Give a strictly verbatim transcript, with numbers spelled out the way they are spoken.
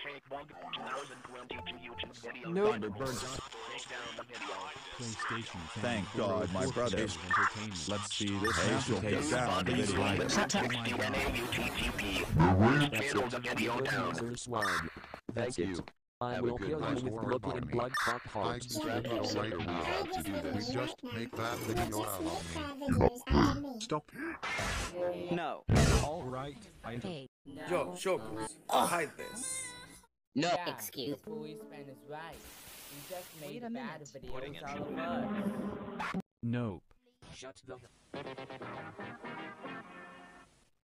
Nope. PlayStation. Thank God, my brother. Entertainment. Let's see this Hey, now will take take down the these video. likes. That's it. Video down. That's Thank you. it. I Have a will good kill one. you with looking and blood clot I hearts. can strap up right now. to do We this. just make that video out on me. Stop. No. Alright, I Yo, Shokos, hide this. No Yeah, excuse. The policeman is right. You just made Wait a bad minute. videos out of us. Nope. Shut the